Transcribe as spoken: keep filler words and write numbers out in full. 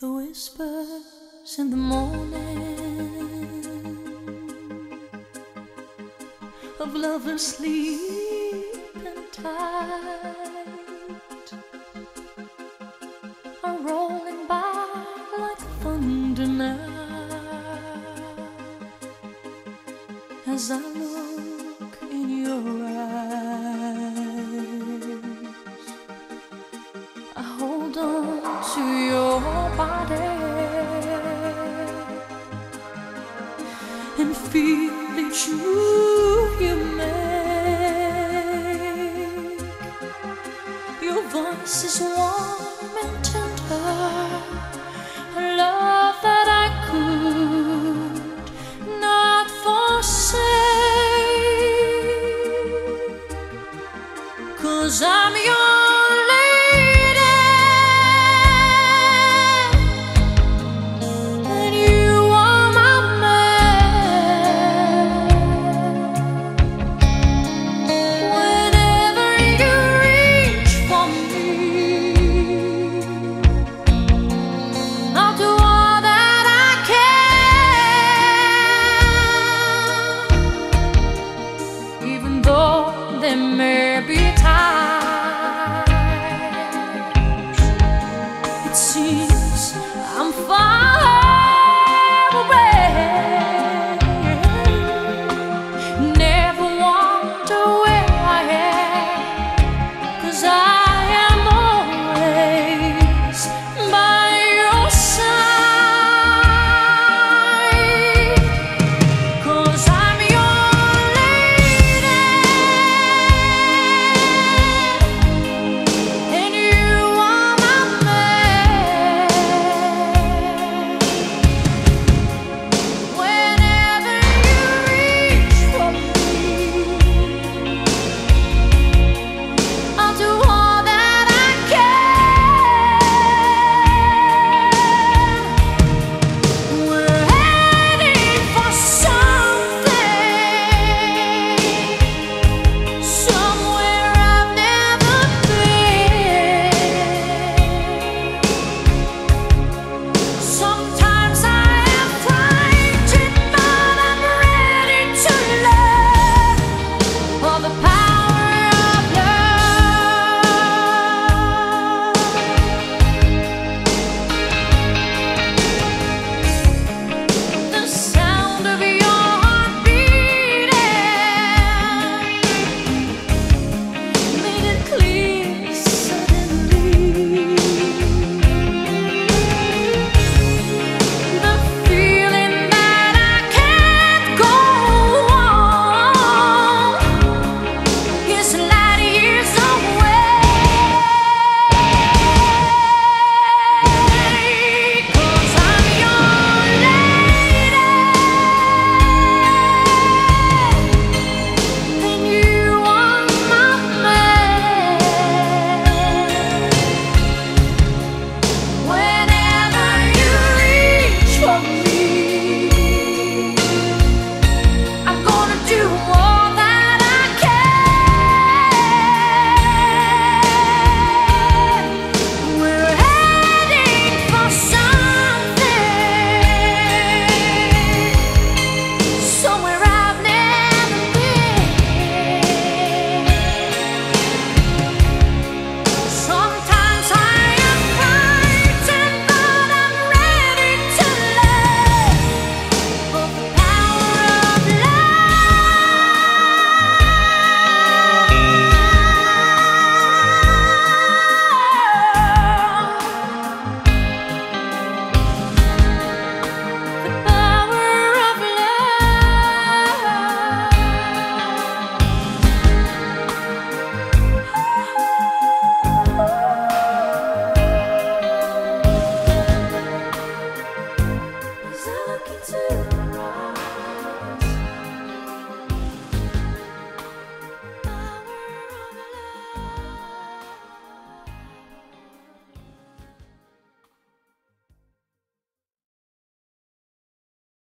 The whispers in the morning of lovers sleeping tight are rolling by like thunder now as I look in your eyes. I hold on to your body and feel each move you make. Your voice is warm and tender, a love that I could not forsake, 'cause I'm your there may be times it seems I'm far